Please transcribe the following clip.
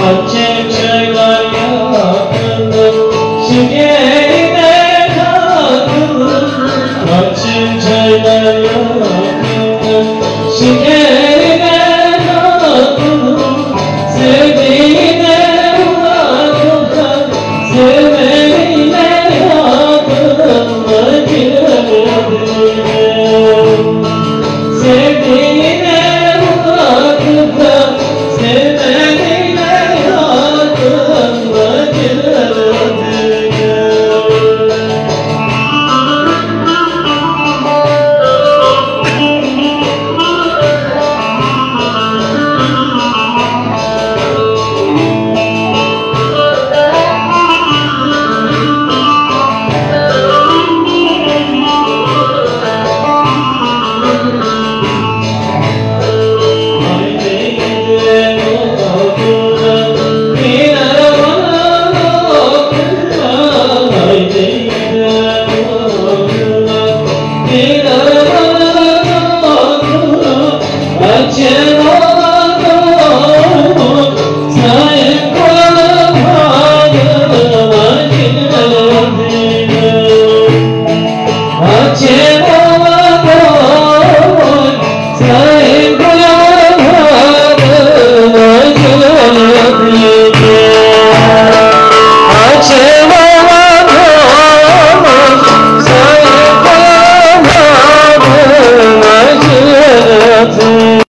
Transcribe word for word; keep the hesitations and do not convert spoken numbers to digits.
Açık çaylar yakındım, süngerinden takıldım. Açık çaylar yakındım, süngerinden takıldım. Sevdiğine vakıftan, sevmeyle yakınma giremedim. Sevdiğine vakıftan, sevmeyle yakınma giremedim. Yeah.